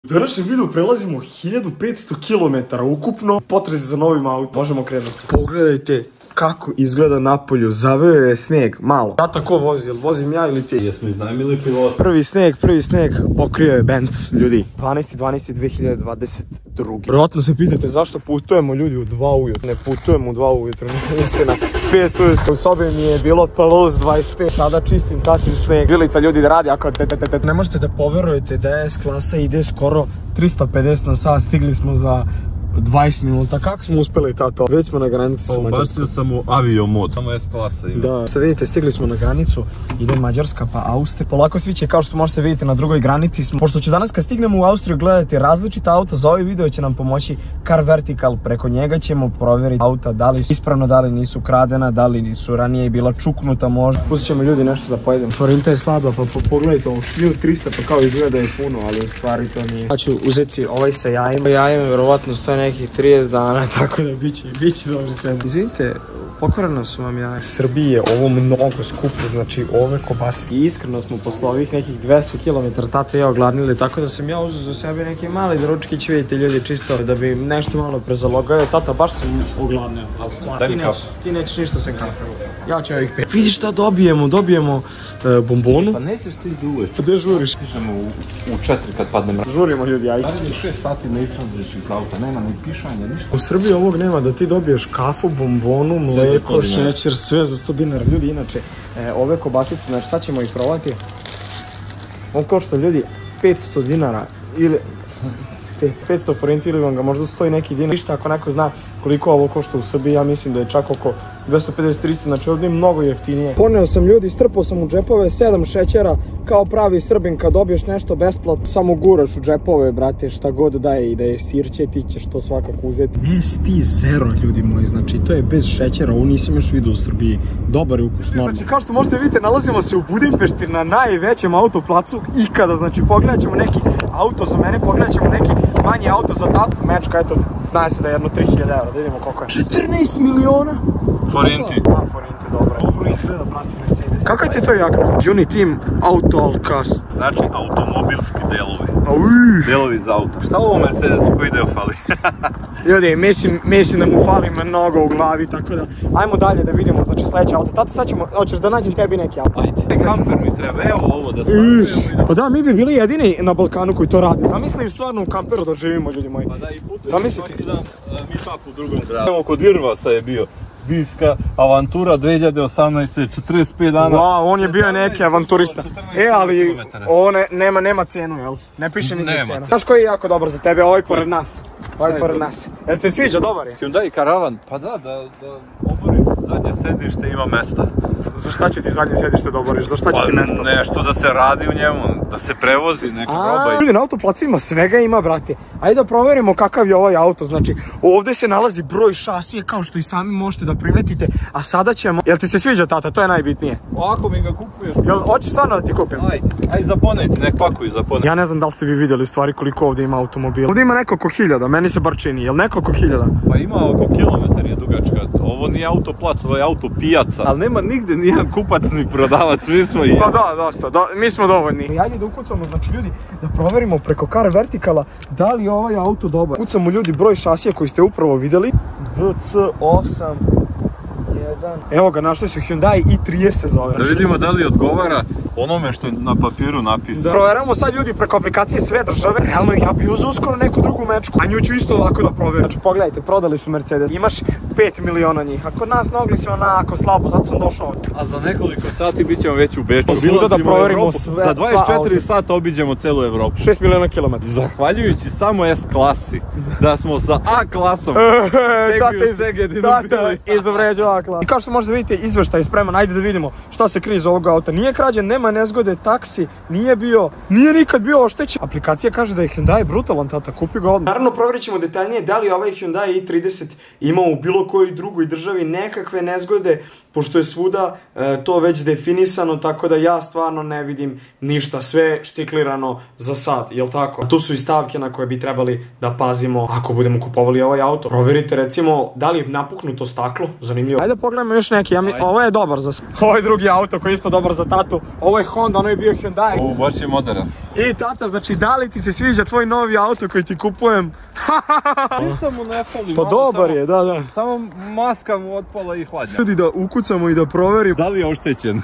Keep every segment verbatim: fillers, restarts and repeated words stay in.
U današnjem videu prelazimo hiljadu petsto kilometara ukupno. Potrezi za novim autom. Možemo krenuti. Pogledajte kako izgleda napolju. Zaveo je sneg, malo. Tata ko vozi? Jel vozim ja ili ti? Jesmo iznajmili pilot. Prvi sneg, prvi sneg. Pokrio je Benz, ljudi. dvanaesti dvanaesti dve hiljade dvadeset druge. Vjerojatno se pitate zašto putujemo ljudi u dva ujutru. Ne putujemo u dva ujutru, istina. pet ujutru. U sobi mi je bilo plus dvadeset pet. Sada čistim tatin sneg. Vilica ljudi da radi ako... Ne možete da poverujete da S klasa ide skoro trista pedeset na sat. Stigli smo za dvadeset minuta. Kako smo uspeli, tato? Već smo na granici sa Mađarskom. Ubacio sam u avio mod. Samo S klasa ima. Da. Sad vidite, stigli smo na granicu. Ide Mađarska pa Austrija. Polako sviće, kao što možete vidjeti na drugoj granici smo. Pošto ću danas kad stignemo u Austriju gledati različita auta, za ovaj video će nam pomoći Car Vertical. Preko njega ćemo provjeriti auta da li su ispravno, da li nisu kradena, da li su ranije bila čuknuta možda. Pustit ćemo ljudi nešto da pojedemo. Forinta je slaba, pa pogledajte ovo. hiljadu trista pa kao izgleda je puno, ali u stvari to nije. Ja ću uzeti ovaj sa jajima. Jajima vjerovatno stoje nekih trideset dana, tako da biće, biće dobro sve. Izvinite, pokvareno su vam jaja. Srbije, ovo mnogo skuplje, znači ove kobase. I iskreno smo posle ovih nekih dvesta kilometara tata i ja ogladnili, tako da sam ja uzeo za sebe neke male doručkić, vidite ljudi, čisto da bi nešto malo prezalogao. Tata, baš sam ogladnio, ali stvarno, ti, neć, ti nećeš ništa sem kafe. Ja ću ovih pet. Vidiš šta dobijemo, dobijemo e, bombonu. Pa nećeš ti da uveč. Pa gde žuriš? Stižemo u, u četiri kad padne mrak. Žurimo ljudi, ajde. Narednih šest sati ne izlaziš iz auta, nema ni pišanja, ništa. U Srbiji ovog nema, da ti dobiješ kafu, bombonu, mleko, šećer, sve za sto dinara. Ljudi, inače, e, ove kobasice, znači sad ćemo ih probati. On košta ljudi petsto dinara ili petsto forinti ili vam ga možda stoji neki dinar. Ništa, ako neko zna koliko ovo košta u Srbiji, ja mislim da je čak oko dvesta pedeset do trista, znači ovdje je mnogo jeftinije. Poneo sam ljudi, strpao sam u džepove sedam šećera, kao pravi Srbin, kad dobiješ nešto besplatno, samo guraš u džepove, brate, šta god daje, i da je sirće, ti ćeš to svakako uzeti. Nesti zero, ljudi moji, znači to je bez šećera, ovo nisam još vidio u Srbiji, dobar je ukus, normalno. Znači, kao što možete vidjeti, nalazimo se u Budimpešti na najvećem autoplacu ikada, znači pogledat ćemo neki auto za mene, pogledat ćemo neki manji auto za tatu, mečka, eto, znaje se da je jedno tri hiljade eura, da vidimo koliko je. četrnaest miliona? Forinti. Da, forinti, dobro. Dobro izgleda, brati, Mercedes. Kakav ti je to jakna? Uniteam Auto Alcast. Znači automobilski delovi. Auuu. Delovi za auto. Šta ovo Mercedesu koji deo fali? Ljudi, mislim, mislim da mu fali mnogo u glavi, tako da... Ajmo dalje da vidimo, znači sljedeće auto. Tata, sad ćemo, hoćeš da nađem tebi neki auto. Ajde. Kamper mi treba, evo ovo da stavimo. Pa da, mi bi bili jedini na Balkanu koji to radi. Zamisli stvarno u kamperu da živimo, ljudi moji. Pa da, i putujemo. Zamislite. Da, mi pa u drugom gradu. Evo kod Irvasa je bio. Bivska avantura dve hiljade osamnaeste. četrdeset pet dana. Wow, on je bio neki avanturista. E, ali ovo ne, nema, nema cenu, jel? Ne piše ni cena. Znaš koji je jako dobar za tebe? Ovaj pored nas. Ovaj pored nas. Jel se sviđa, dobar je? Hyundai Karavan, pa da, da, da oborim zadnje sedište, ima mesta. Za šta će ti zadnje sedište da oboriš? Za šta će ti mesto? Nešto da se radi u njemu, da se prevozi neka roba. Ljudi, na autoplacima svega ima, brate. Ajde da proverimo kakav je ovaj auto. Znači, ovdje se nalazi broj šasije, kao što i sami možete da primetite. A sada ćemo... Jel ti se sviđa, tata? To je najbitnije. Ovako mi ga kupuješ. Jel, hoćeš stvarno da ti kupim? Ajde, ajde zaponajte, nek pakuju zaponajte. Ja ne znam da li ste vi vidjeli u stvari koliko ovdje ima automobila. Ovdje ima nekoliko hiljada, meni se bar čini. Jel nekoliko hiljada? Pa ima oko kilometar je dugačka. Ovo nije autoplac, ovo je autopijaca. Ali nema nigde nijedan kupac ni prodavac, mi smo i... Pa da, dosta, do, mi smo dovoljni. Ajde da ukucamo, znači ljudi, da proverimo preko Car Verticala da li je ovaj auto dobar. Kucamo ljudi broj šasije koji ste upravo vidjeli. D C osam jedan. Evo ga, našli su Hyundai i trideset se zove. Da vidimo da li odgovara onome što je na papiru napisano. Da proveramo sad ljudi preko aplikacije sve države. Realno ja bi uzeo uskoro neku drugu mečku, a nju ću isto ovako da proverim. Znači pogledajte, prodali su Mercedes. Imaš pet miliona njih. Ako nas nogli se onako slabo, zato sam došao ovdje. A za nekoliko sati bit ćemo već u Beču. Svuda da proverimo sve. Za dvadeset četiri sata obiđemo celu Evropu. šest miliona kilometara. Zahvaljujući samo S klasi, da smo sa A klasom tek bi u Segedinu bili. Izvređu A klasu. I kao što možete vidite, izveštaj je spreman. Ajde da vidimo šta se krije iz ovog auta. Nije krađen, nema nezgode, taksi, nije bio, nije nikad bio oštećen. Aplikacija kaže da je Hyundai brutalan, tata, kupi ga odmah. Naravno, provjerit ćemo detaljnije da li ovaj Hyundai i trideset imao u bilo kojoj drugoj državi nekakve nezgode, pošto je svuda e, to već definisano, tako da ja stvarno ne vidim ništa, sve štiklirano za sad, jel tako? Tu su i stavke na koje bi trebali da pazimo ako budemo kupovali ovaj auto. Proverite recimo da li je napuknuto staklo, zanimljivo. Ajde pogledamo još neki, ja mi, ovo je dobar za... Ovo je drugi auto koji je isto dobar za tatu, ovo je Honda, ono je bio Hyundai. Ovo baš je modern. I tata, znači da li ti se sviđa tvoj novi auto koji ti kupujem? Ništa mu ne fali. Pa dobar je, da, da. Samo maska mu otpala i hladnja. Ljudi da ukucamo i da proverimo. Da li je oštećen?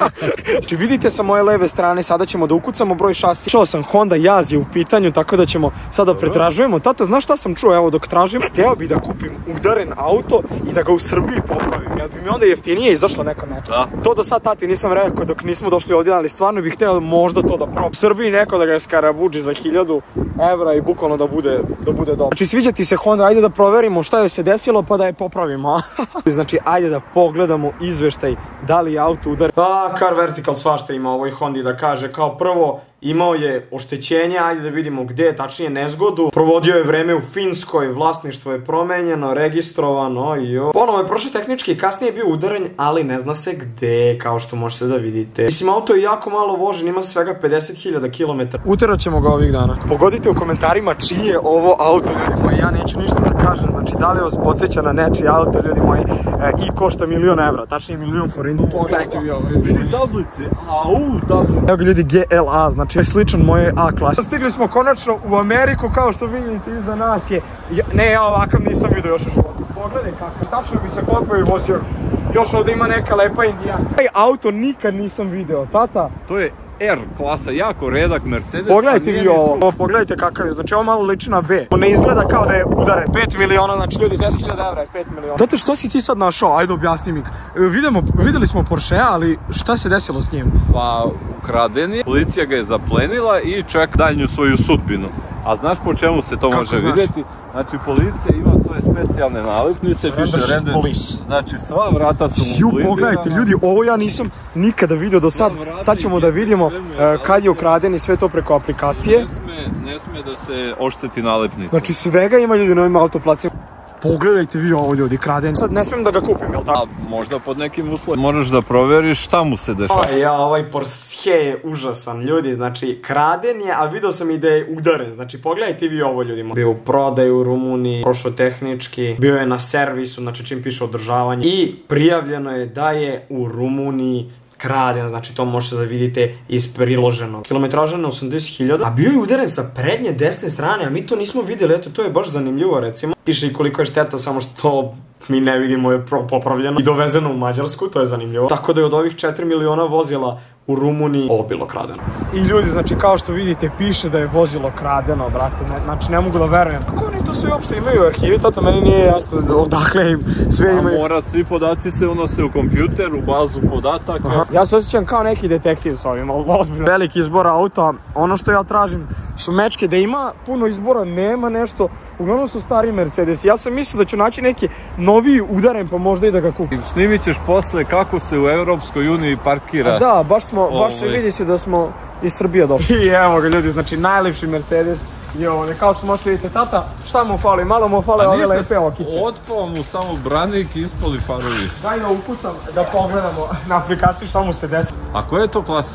Znači vidite sa moje leve strane, sada ćemo da ukucamo broj šasi. Čuo sam Honda Jazz je u pitanju, tako da ćemo sada pretražujemo. Tata, znaš šta sam čuo, evo dok tražim? Hteo bi da kupim udaren auto i da ga u Srbiji popravim, jer bi mi onda jeftinije izašlo neka neča. Da. To do sad tati nisam rekao dok nismo došli ovdje, ali stvarno bih hteo možda to da probam. U Srbiji neko da ga skarabuđi za hiljadu evra i bukvalno da bude, da bude dobro. Znači sviđa ti se Honda, ajde da proverimo šta joj se desilo pa da je popravimo. Znači ajde da pogledamo izveštaj da li je auto udar. A, Car Vertical svašta ima ovoj Hondi da kaže. Kao prvo imao je oštećenje, ajde da vidimo gde, tačnije nezgodu. Provodio je vreme u Finskoj, vlasništvo je promenjeno, registrovano i jo. Ponovo je prošli tehnički, kasnije je bio udaren, ali ne zna se gde, kao što možete da vidite. Mislim, auto je jako malo vožen, ima svega pedeset hiljada kilometara. Uterat ćemo ga ovih dana. Pogodite u komentarima čiji je ovo auto, ljudi moji, ja neću ništa da kažem, znači da li vas podsjeća na nečiji auto, ljudi moji, e, i košta milion evra, tačnije milion forinti. Pogledajte vi ovo. Vidi tablice, au, tablice. Evo ga ljudi, G L A, znači je sličan moje A klasi. Stigli smo konačno u Ameriku, kao što vidite iza nas je, ne, ja ovakav nisam vidio još u životu. Pogledaj kako, tačno bi se koliko je vozio. Još ovdje ima neka lepa Indijana. Taj auto nikad nisam video, tata. To je R klasa, jako redak Mercedes. Pogledajte vi ovo, ovo, pogledajte kakav je, znači ovo malo liči na B. Ne izgleda kao da je udaren, pet miliona, znači ljudi deset hiljada evra je pet miliona. Tata, što si ti sad našao, ajde objasni mi. Vidimo, videli smo Porschea, ali šta se desilo s njim? Pa ukraden je, policija ga je zaplenila i čeka daljnju svoju sudbinu. A znaš po čemu se to kako može znaš? vidjeti? Znači policija ima svoje specijalne nalepnice, piše render, znači sva vrata su mu blindirana. Ju, pogledajte ljudi, ovo ja nisam nikada vidio do sad, sad ćemo da vidimo uh, kad je ukraden i sve to preko aplikacije. Ne sme, ne sme da se ošteti nalepnica. Znači svega ima ljudi na ovim autoplacima. Pogledajte vi ovo ljudi, kraden. Sad ne smijem da ga kupim, jel tako? A možda pod nekim uslovima. Moraš da proveriš šta mu se dešava. A ja, ovaj Porsche je užasan, ljudi, znači kraden je, a vidio sam i da je udaren. Znači pogledajte vi ovo ljudi. Bio u prodaju u Rumuniji, prošao tehnički, bio je na servisu, znači čim piše održavanje. I prijavljeno je da je u Rumuniji kraden, znači to možete da vidite iz priloženog. Kilometraža na osamdeset hiljada, a bio je udaren sa prednje desne strane, a mi to nismo vidjeli, eto, to je baš zanimljivo, recimo. Piše i koliko je šteta, samo što mi ne vidimo je popravljeno i dovezeno u Mađarsku, to je zanimljivo. Tako da je od ovih četiri miliona vozila u Rumuniji ovo bilo kradeno. I ljudi, znači kao što vidite, piše da je vozilo kradeno, brate, ne, znači ne mogu da verujem. Kako oni to sve uopšte imaju u arhivi, tata, meni nije jasno odakle im sve imaju. A mora, svi podaci se unose u kompjuter, u bazu podataka. Aha. Ja se osjećam kao neki detektiv s ovim, ali ozbiljno. Veliki izbor auta, ono što ja tražim su mečke, da ima puno izbora, nema nešto, uglavnom su stari Mercedes. Ja sam mislio da ću naći neki noviji udaren, pa možda i da ga kupim. Snimit ćeš posle kako se u Europskoj uniji parkira. A da, baš smo, baš se vidi se da smo iz Srbije došli. I evo ga ljudi, znači najlepši Mercedes je ovdje, kao što možete vidite, tata, šta mu fali, malo mu fale ove lepe okice. Otpao mu samo branik i ispali farovi. Daj da ukucam, da pogledamo na aplikaciji šta mu se desi. A koja je to klasa?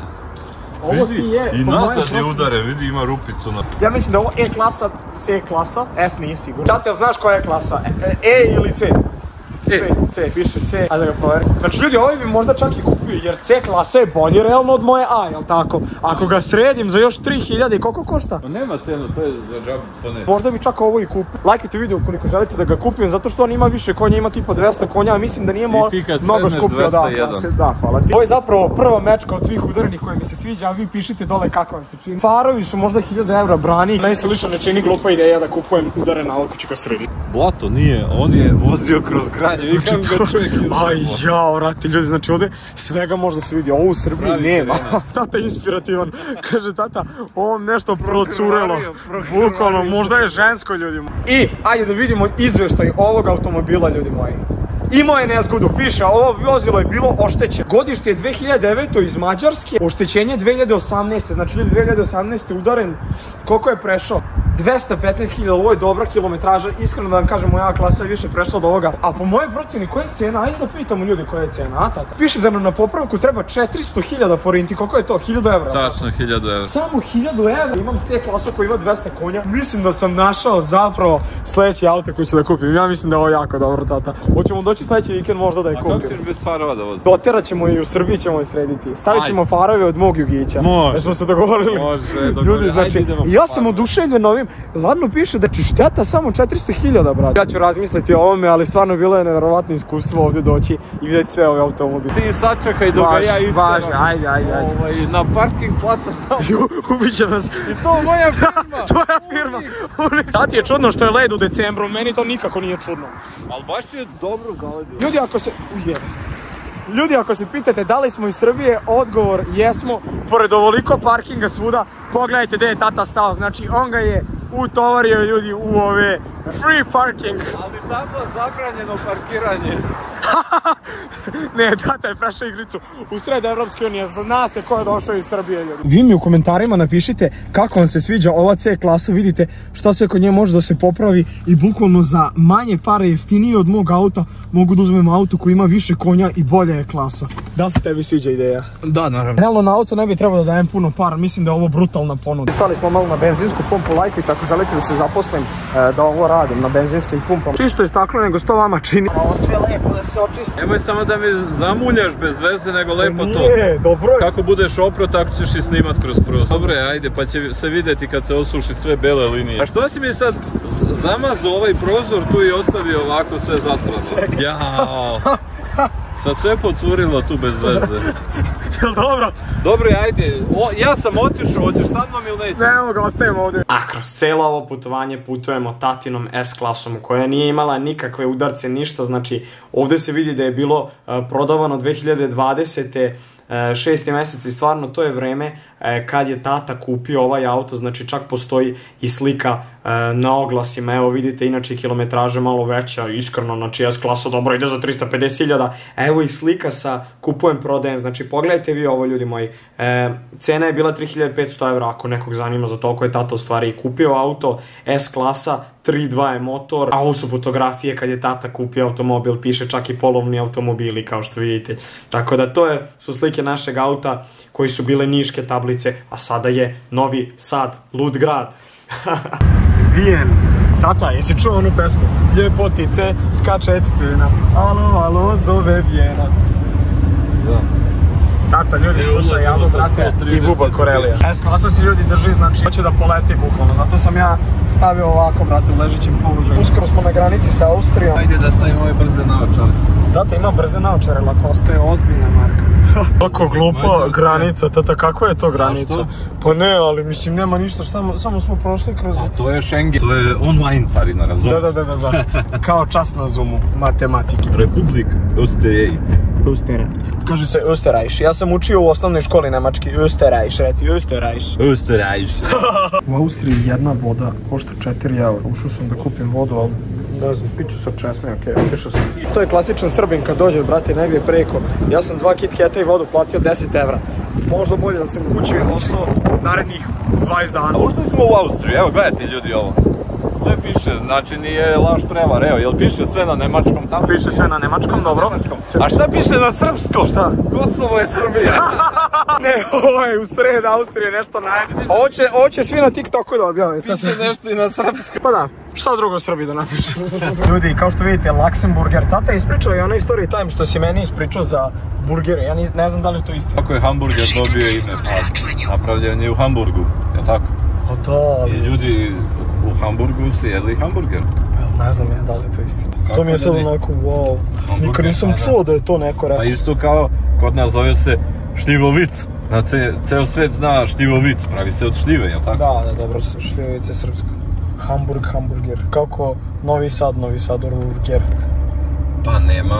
Ovo ti je, i nazad je udaren, vidi ima rupicu na... Ja mislim da ovo E klasa, C klasa, S nije sigurno. Tata, znaš koja je klasa? E ili C? C, C, piše C, ajde da ga proverim. Znači ljudi, ovaj bi možda čak i kupio, jer C klasa je bolje realno od moje A, jel tako? Ako ga sredim za još tri hiljade, koliko košta? No nema cenu, to je za džabu, to ne. Možda bi čak ovo i kupio. Lajkajte video koliko želite da ga kupim, zato što on ima više konja, ima tipa dvesta konja, a mislim da nije mnogo skupio. Da, da, hvala ti. Ovo je zapravo prva mečka od svih udarenih koja mi se sviđa, a vi pišite dole kako vam se čini. Farovi su možda hiljadu evra brani. Meni se lično ne čini glupa ideja da kupujem udaren auto, ću ga srediti. Blato nije, on je vozio kroz grad. Nikam ga čovjek izgledao. Aj jao, vrati ljudi, znači ovdje svega možda se vidi, ovo u Srbiji nema. Tata je inspirativan, kaže tata, ovo nešto procurelo, bukvalno, možda je žensko ljudi moji. I, ajde da vidimo izveštaj ovog automobila ljudi moji. Imao je nezgodu, piše, ovo vozilo je bilo oštećeno. Godište je dve hiljade devete iz Mađarske, oštećenje dve hiljade osamnaeste, znači ljudi dve hiljade osamnaeste udaren, koliko je prešao? dvesta petnaest hiljada, ovo je dobra kilometraža, iskreno da vam kažem, moja klasa je više prešla od ovoga. A po mojoj procjeni, koja je cena? Ajde da pitamo ljudi koja je cena, a tata? Piše da nam na popravku treba četiristo hiljada forinti, koliko je to? hiljadu evra? Tačno, hiljadu evra. Samo hiljadu evra. Imam C klasu koji ima dvesta konja. Mislim da sam našao zapravo sledeći auto koji ću da kupim. Ja mislim da je ovo jako dobro, tata. Hoćemo doći sledeći vikend možda da je kupim. A kako ćeš bez farova da vozi? Doterat ćemo i u Srbiji ćemo je srediti. Stavit ćemo farove od mog Jugića. Može. Da smo se dogovorili. Može, dogovorili. Ljudi, znači, ja sam oduševljen ovim. Ladno piše da će šteta samo četiristo hiljada, brate. Ja ću razmisliti o ovome, ali stvarno bilo je neverovatno iskustvo ovdje doći i vidjeti sve ove automobile. Ti sačekaj dok ga ja isteram. Važe, ajde, ajde, ajde. Ovaj, na parking placa stavim. Ubiće nas. I to moja firma. Tvoja firma. Sad ti je čudno što je led u decembru, meni to nikako nije čudno. Ali baš je dobro zaledio. Ljudi, ako se... Ujebe. Ljudi, ako se pitate da li smo iz Srbije, odgovor jesmo. Pored ovoliko parkinga svuda, pogledajte gdje je tata stao. Znači, on ga je utovario, ljudi, u ove free parking. Ali tamo zabranjeno parkiranje. Ne, tata je prešao igricu u sred Evropske unije, zna se ko je došao iz Srbije, ljudi. Vi mi u komentarima napišite kako vam se sviđa ova C klasa, vidite šta sve kod nje može da se popravi i bukvalno za manje pare, jeftinije od mog auta, mogu da uzmem auto koji ima više konja i bolja je klasa. Da li se tebi sviđa ideja? Da, naravno. Realno na auto ne bi trebalo da dajem puno para, mislim da je ovo brutalna ponuda. Stali smo malo na benzinsku pumpu Lajku i tako želite da se zaposlim da ovo radim na benzinskim pumpama. Čisto je staklo, nego što vama čini. Ovo sve lepo da se očisti. Nemoj samo da mi zamuljaš bez veze, nego lepo to. Nije, dobro je. Kako budeš opro, tako ćeš i snimat kroz prozor. Dobro je, ajde, pa će se vidjeti kad se osuši sve bele linije. A što si mi sad zamazao ovaj prozor tu i ostavio ovako sve zasrano? Čekaj. Jao. Sad sve pocurilo tu bez veze. Jel dobro? Dobro je, ajde. O, ja sam otišao, hoćeš sa mnom ili neće? Ne, evo ga, ostavimo ovdje. A kroz cijelo ovo putovanje putujemo tatinom S klasom koja nije imala nikakve udarce, ništa. Znači, ovdje se vidi da je bilo uh, prodavano dve hiljade dvadesete šesti mjesec i stvarno to je vreme kad je tata kupio ovaj auto, znači čak postoji i slika na oglasima, evo vidite, inače kilometraža malo veća, iskreno, znači S klasa dobro ide za trista pedeset hiljada, evo i slika sa kupujem, prodajem, znači pogledajte vi ovo, ljudi moji, e, cena je bila tri hiljade petsto evra, ako nekog zanima, za toliko je tata u stvari i kupio auto, S klasa, tri dva je motor, a ovo su fotografije kad je tata kupio automobil, piše čak i polovni automobili kao što vidite, tako da to je, su slike našeg auta koji su bile niške tablice, a sada je Novi Sad, lud grad. Vijen. Tata, jesi čuo onu pesmu? Ljepotice, skače eticena, alo, alo, zove Vijena. Da. Tata, ljudi, slušaj, javno brate i Buba Korelija. S klasa se ljudi drži, znači hoće da poleti bukvalno, zato sam ja stavio ovako, brate, u ležećem položaju. Uskoro smo na granici sa Austrijom. Ajde da stavimo ove brze naočare. Tata ima brze naočare, Lacoste je ozbiljna marka. Kako glupa granica, tata, kakva je to granica? Pa ne, ali mislim nema ništa, samo smo prošli kroz... A to je Schengen, to je online carina, razumiješ? Da, da, da, da, kao čas na Zoomu, matematike. Republik Österreich. Österreich. Kaže se Österreich, ja sam učio u osnovnoj školi nemački, Österreich, reci, Österreich. Österreich. U Austriji jedna voda košta četiri eura, ušao sam da kupim vodu, ali ne znam, piću sa česme, okej, otišao sam. To je klasičan Srbin kad dođe, brate, negdje preko. Ja sam dva KitKata i vodu platio deset evra. Možda bolje da sam kući ostao narednih dvadeset dana. Ušli smo u Austriju, evo gledajte ljudi ovo. Sve piše, znači nije laž prevar, evo, jel piše sve na nemačkom tamo? Piše sve na nemačkom, dobro. A šta piše na srpskom? Šta? Kosovo je Srbija. Ne, ovo je u sred Austrije nešto najbolje. Ovo će, ovo će svi na TikToku da objave. Piše nešto i na srpskom. Pa da, šta drugo Srbi da napiše? Ljudi, kao što vidite, Luxemburger, tata je ispričao i onaj story time što si meni ispričao za burgere, ja ne znam da li je to istina. Kako je hamburger dobio ime, pa napravljen je u Hamburgu, je tako? Pa da, i ljudi u Hamburgu su jedli hamburger. Ne znam ja da li je to istina. To mi je sad onako wow, nikad nisam čuo da je to neko rekao. Pa isto kao, kod nas zove se šljivovic. Na ceo svet zna šljivovic, pravi se od šljive, jel tako? Da, da, dobro, šljivovic je srpsko. Hamburg, hamburger. Kako Novi Sad, Novi Sad, burger. Pa nema...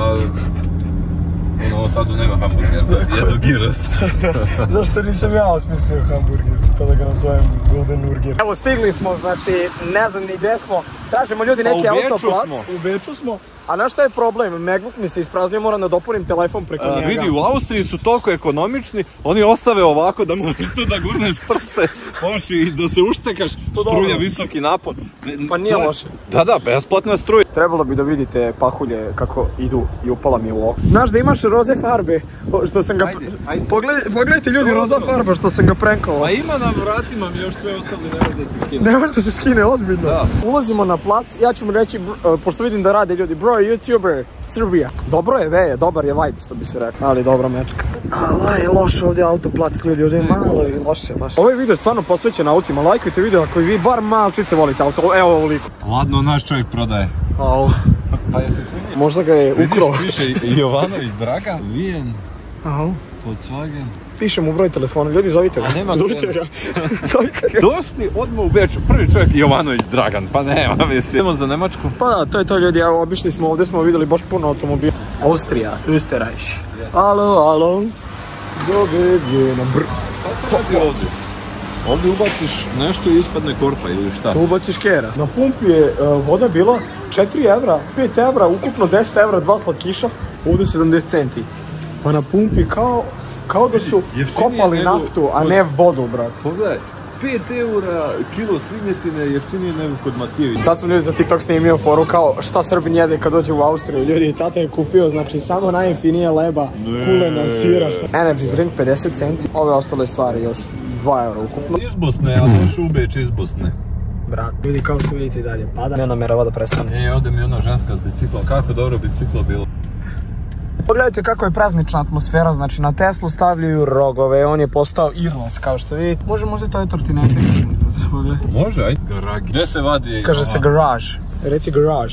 U Novom Sadu nema hamburger, jedu giros. Zašto nisam ja osmislio hamburger? pa da ga nazovem Golden Urger. Evo stigli smo, znači ne znam ni gde smo, tražimo ljudi neki autoplac. U Beču smo. A znaš šta je problem? Macbook mi se ispraznio, moram da dopunim telefon preko njega. Vidi, u Austriji su toliko ekonomični, oni ostave ovako da možeš tu da gurneš prste, možeš i da se uštekaš, struja, visoki napon. Pa nije loše. Da, da, besplatna struja. Trebalo bi da vidite pahulje kako idu i upala mi u oko. Znaš da imaš roze farbe, što sam ga... Pogledajte ljudi, roza farba što sam ga prenkao. Pa ima na vratima mi još sve ostalo, ne može da se skine. Ne može da se skine, ozbiljno. Ulazimo na plac, ja ću mu reći, pošto vidim da rade ljudi, bro, YouTuber, Srbija. Dobro je veje, dobar je vibe, što bi se rekao. Ali dobra mečka. Ali je loš ovdje autoplac, ljudi, ovdje je malo i loše baš. Ovaj video je stvarno posvećen autima, lajkujte video ako i vi bar malčice volite auto, evo ovoliko. Ladno naš čovjek prodaje. Au. Pa jesi smijenio? Možda ga je ukro. Vidiš, piše Jovanović Dragan, Vijen, Au. Volkswagen. Piše mu broj telefona, ljudi zovite ga. A nema zovite ga. Zovite ga. Došli odmah u Beču, prvi čovjek Jovanović Dragan, pa nema, mislim. Idemo za Nemačku. Pa da, to je to ljudi, evo obišli smo, ovdje smo vidjeli baš puno automobila. Austrija, Österreich. Alo, alo. Zove Vijena, br. Kako radi ovdje? Ovdje ubaciš nešto i ispadne korpa ili šta? Tu ubaciš kera. Na pumpi je uh, voda bila četiri evra, pet evra, ukupno deset evra, dva slatkiša, ovdje sedamdeset centi. Pa na pumpi kao, kao da su kopali nego, naftu, a ne vodu, brat. Pogledaj, pet eura kilo svinjetine jeftinije nego kod Matijevića. Sad sam ljudi za TikTok snimio foru kao šta Srbin jede kad dođe u Austriju. Ljudi, tata je kupio, znači samo najjeftinije leba, kulena, sira. Energy drink pedeset centi, ove ostale stvari još dva eura ukupno. Iz Bosne, a došao u Beč iz Bosne. Brat, ljudi kao što vidite i dalje pada, ne namerava da prestane. E, ovdje mi je ona ženska s bicikla, kako dobro biciklo bilo. Pogledajte kako je praznična atmosfera, znači na Teslu stavljaju rogove, on je postao Irlas kao što vidite. Može možda to je tortinete, može, ajde. Garage. Gdje se vadi? Kaže se garage, reci garage.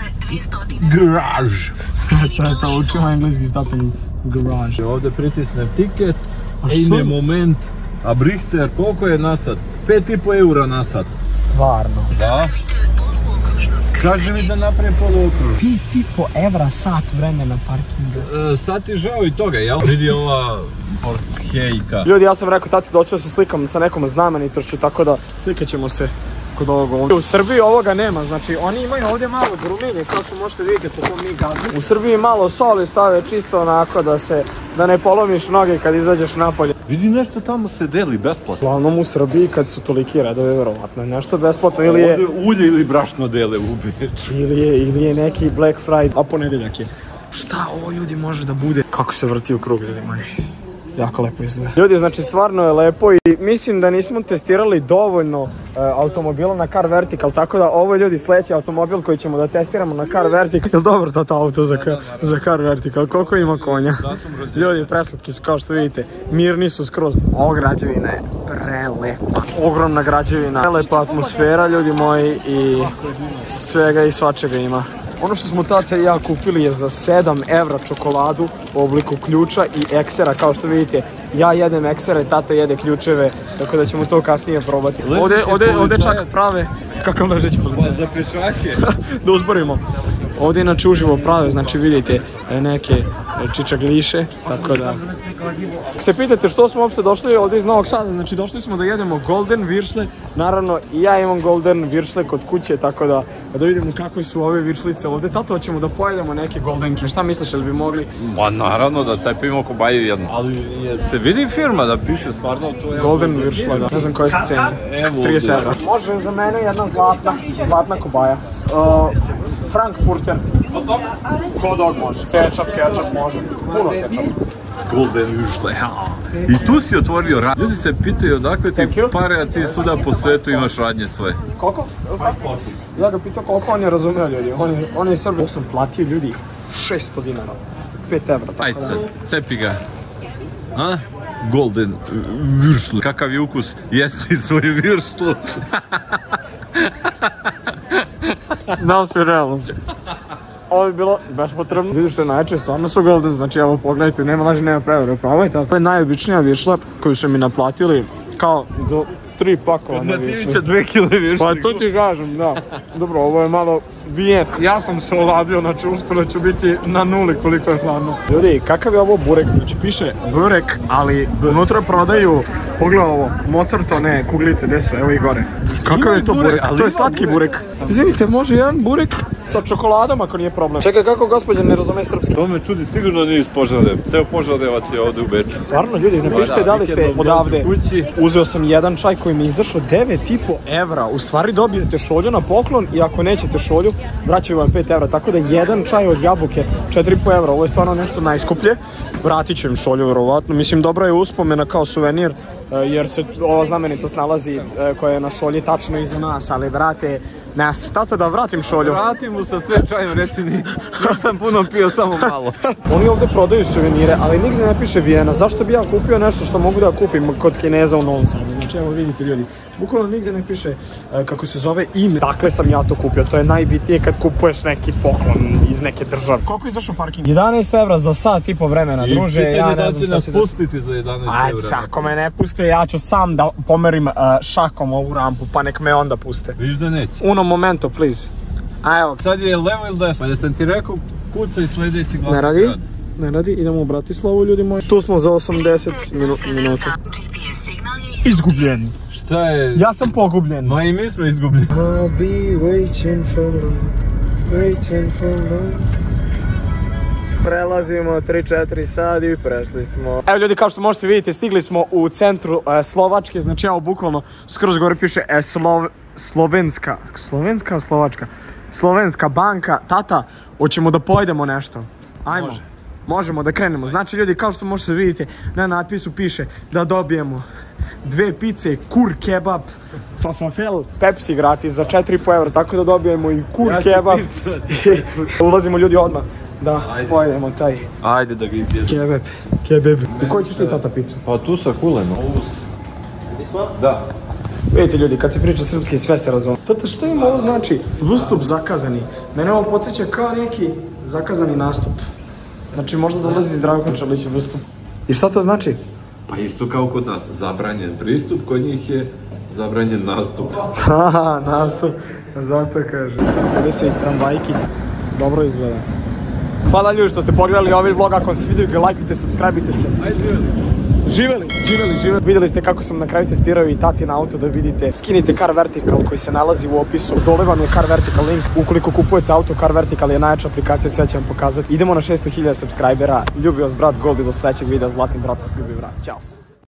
Garage. To je to, učimo engleski statan garage. Ovdje pritisnem tiket, ide moment, a Brichter koliko je na sat? pet i po eura na sat. Stvarno. Da. Kaže mi da napravim poluokruž. pet i po evra sat vremena parkinga. E, sad ti žao i toga, jel? Vidi ova Porschejka. Ljudi, ja sam rekao tati doću da se slikam sa nekom znamenitošću, tako da slikat ćemo se kod ovog ovdje. U Srbiji ovoga nema, znači oni imaju ovdje malo gruminje, kao što možete vidjeti po tom mi gazu. U Srbiji malo soli stave čisto onako da se, da ne polomiš noge kad izađeš napolje. Vidi nešto tamo se deli besplatno. Uglavnom u Srbiji kad su toliki redovi, verovatno nešto besplatno ili je... Ulje ili brašno dele u Beču. Ili je, ili je neki Black Friday, a ponedeljak je. Šta ovo ljudi može da bude? Kako se vrti u krug, ljudi moji. Jako lepo izgleda. Ljudi, znači stvarno je lepo i mislim da nismo testirali dovoljno uh, automobila na Car Vertical, tako da ovo je ljudi sljedeći automobil koji ćemo da testiramo na Car Vertical. Jel dobro to auto za, ka, za Car Vertical? Koliko ima konja? Ljudi, preslatki su kao što vidite, mirni su skroz. Ovo građevina je prelepa. Ogromna građevina, prelepa atmosfera ljudi moji i svega i svačega ima. Ono što smo tata i ja kupili je za sedam evra čokoladu u obliku ključa i eksera, kao što vidite. Ja jedem eksere, tata jede ključeve, tako da ćemo to kasnije probati. Ovdje, ovdje, ovdje čak prave, kakav ležeći policajac. Za pešake. Da uzborimo. Ovdje inače uživo prave, znači vidite neke čičagliše, tako da... Ako se pitate što smo uopšte došli ovdje iz Novog Sada, znači došli smo da jedemo golden viršle, naravno i ja imam golden viršle kod kuće, tako da da vidimo kakve su ove viršlice ovdje. Tato, ćemo da pojedemo neke goldenke, šta misliš, ali bi mogli? Ma naravno da cepimo kobaju jedno, ali se vidi firma da piše stvarno to je... Golden viršle, da, ne znam koje su cijene, trideset evra. Može za mene jedna zlatna, zlatna kobaja. Uh, Frankfurter. Hot dog može. Ketchup, ketchup može. Puno ketchup. Golden viršle, i tu si otvorio radnje. Ljudi se pitaju odakle ti pare, a ti svuda po svetu imaš radnje svoje. Koliko? Ja ga pitao koliko on je razumio ljudi. On je, on je Srbi. Ovo sam platio ljudi šesto dinara. pet evra. Ajde sad, cepi ga. A? Golden viršle. Kakav je ukus, jesti svoju viršlu. Da li si realno? Ovo je bilo bespotrebno. Vidiš što je najče, stvarno su golden, znači evo pogledajte, nema laži, nema prevara, probajte. Ovo je najobičnija viršla koju su mi naplatili kao do tri pakovanja više. Nativića dve kile više. Pa to ti kažem, da. Dobro, ovo je malo vijet. Ja sam se oladio, znači uskoro ću biti na nuli koliko je hladno. Ljudi, kakav je ovo burek? Znači piše burek, ali unutra prodaju, pogledaj ovo, Mozarto, ne, kuglice, gdje su, evo i gore. Kakav je to burek? To je slatki burek. Izvinite, može jedan burek sa čokoladom ako nije problem. Čekaj, kako gospođa ne razume srpski? To me čudi, sigurno nije iz Požarev. Ceo Požarevac je ovdje u Beču. Stvarno, ljudi, napišite da li ste odavde. Uzeo sam jedan čaj koji mi je izašao devet i po evra. U stvari dobijete šolju na poklon i ako nećete šolju, vraćaju vam pet evra. Tako da jedan čaj od jabuke četiri i po evra. Ovo je stvarno nešto najskuplje. Vratit ću im šolju, vjerovatno. Mislim, dobra je uspomena kao suvenir, jer se ova znamenitost nalazi koja je na šolji tačno iza nas, ali vrate nas. Tata, da vratim šolju. Vratim mu sa sve čajem, reci ni. Ja sam puno pio, samo malo. Oni ovdje prodaju suvenire, ali nigdje ne piše Vijena. Zašto bi ja kupio nešto što mogu da kupim kod Kineza u Novom Sadu? Znači, evo vidite ljudi, bukvalno nigdje ne piše kako se zove ime. Dakle sam ja to kupio, to je najbitnije kad kupuješ neki poklon iz neke države. Koliko je izašao parking? jedanaest evra za sat i po vremena, druže. I pitanje da će nas pustiti za jedanaest evra. Ajde, ako me ne puste, ja ću sam da pomerim šakom ovu rampu, pa nek me onda puste. Viš da neće. Uno momento, please. A evo. Sad je levo ili desno? Pa da sam ti rekao, kucaj sljedeći glavni grad. Ne radi, ne radi, idemo u Bratislavu, ljudi moji. Tu smo za osamdeset minuta. Izgubljeni. Šta je? Ja sam pogubljen. Ma i mi smo izgubljeni. I'll be waiting for love, waiting for love. Prelazimo tri četiri sati i prešli smo. Evo ljudi, kao što možete vidjeti, stigli smo u centru e, Slovačke. Znači evo bukvalno skroz gore piše e, Slov, Slovenska, Slovenska, Slovačka, Slovenska banka. Tata, hoćemo da pojedemo nešto? Ajmo. Može. Možemo da krenemo. Znači ljudi, kao što možete vidjeti, na natpisu piše da dobijemo dve pice, kur kebab, falafel, Pepsi gratis za četiri i po evra, tako da dobijemo i kur ja kebab. Ulazimo ljudi odmah. Da, pojedemo taj. Ajde da ga izjedemo. Kebab, kebab. I koji ćeš ti tata picu? Pa tu sa kulema. Da. Vidite ljudi, kad se priča srpski sve se razumije. Tata, što im ovo znači? Vstup zakazani. Mene ovo podsjeća kao neki zakazani nastup. Znači možda dolazi Zdravko Čolić vstup. I šta to znači? Pa isto kao kod nas, zabranjen pristup, kod njih je zabranjen nastup. Haha, nastup, zato kaže. Ovdje su i tramvajki, dobro izgleda. Hvala ljudi što ste pogledali ovaj vlog, ako vam se vidio ga lajkujte, subscribe-ite se. Ajde živjeli. Živjeli, živjeli, živjeli. Vidjeli ste kako sam na kraju testirao i tatin auto da vidite. Skinite Car Vertical koji se nalazi u opisu. Dole vam je Car Vertical link. Ukoliko kupujete auto, Car Vertical je najjača aplikacija, sve će vam pokazati. Idemo na šesto hiljada subscribera. Ljubi vas brat Gold i do sljedećeg videa. Zlatni brat vas ljubi brat. Ćao.